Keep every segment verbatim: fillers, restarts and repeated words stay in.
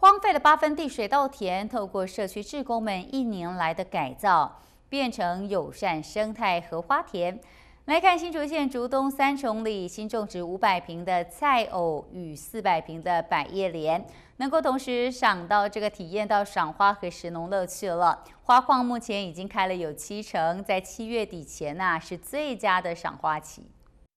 荒废的八分地水稻田，透过社区志工们一年来的改造，变成友善生态荷花田。来看新竹县竹东三重里新种植五百坪的菜藕与四百坪的百叶莲，能够同时赏到这个体验到赏花和食农乐趣了。花况目前已经开了有七成，在七月底前呐、啊、是最佳的赏花期。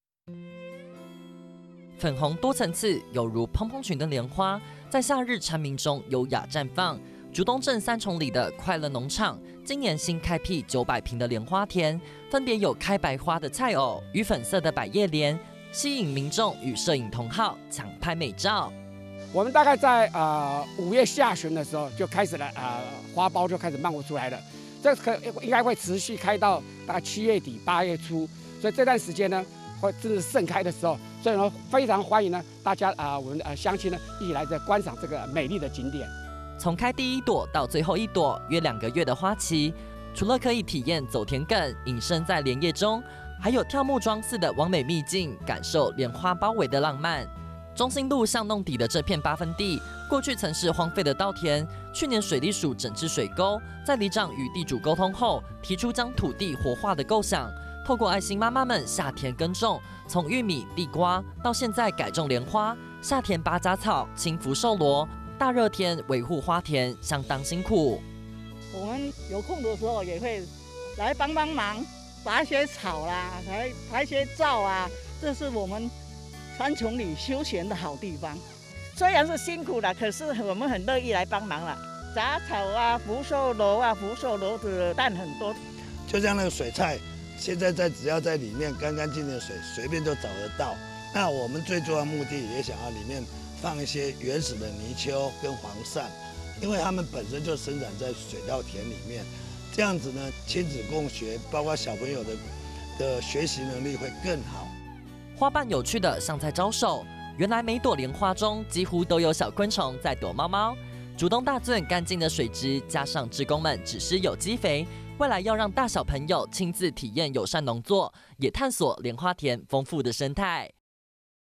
粉红多层次，犹如蓬蓬裙的莲花，在夏日蝉鸣中优雅绽放。竹东镇三重里的快乐农场今年新开辟九百坪的莲花田，分别有开白花的菜藕与粉色的百叶莲，吸引民众与摄影同好抢拍美照。 我们大概在呃五月下旬的时候就开始了，呃花苞就开始漫活出来了，这可应该会持续开到大概七月底八月初，所以这段时间呢会正是盛开的时候，所以呢非常欢迎呢大家啊、呃、我们呃乡亲呢一起来这观赏这个美丽的景点。 从开第一朵到最后一朵，约两个月的花期，除了可以体验走田埂，隐身在莲叶中，还有跳木桩似的完美秘境，感受莲花包围的浪漫。中心路巷弄底的这片八分地，过去曾是荒废的稻田。去年水利署整治水沟，在里长与地主沟通后，提出将土地活化的构想。透过爱心妈妈们下田耕种，从玉米、地瓜到现在改种莲花，夏田拔杂草、清福寿螺。大热天维护花田相当辛苦， 我们有空的时候也会来帮帮忙，拔一些草啦，来拍一些照啊。这是我们三重里休闲的好地方。 虽然是辛苦了，可是我们很乐意来帮忙了。杂草啊、福寿螺啊、福寿螺的蛋很多。 就像那个水菜，现在在只要在里面干干净净的水，随便就找得到。那我们最重要的目的也想要里面放一些原始的泥鳅跟黄鳝，因为它们本身就生长在水稻田里面，这样子呢，亲子共学，包括小朋友的的学习能力会更好。 花瓣有趣的像在招手，原来每朵莲花中几乎都有小昆虫在躲猫猫。竹东大圳干净的水质，加上志工们只施有机肥，未来要让大小朋友亲自体验友善农作，也探索莲花田丰富的生态。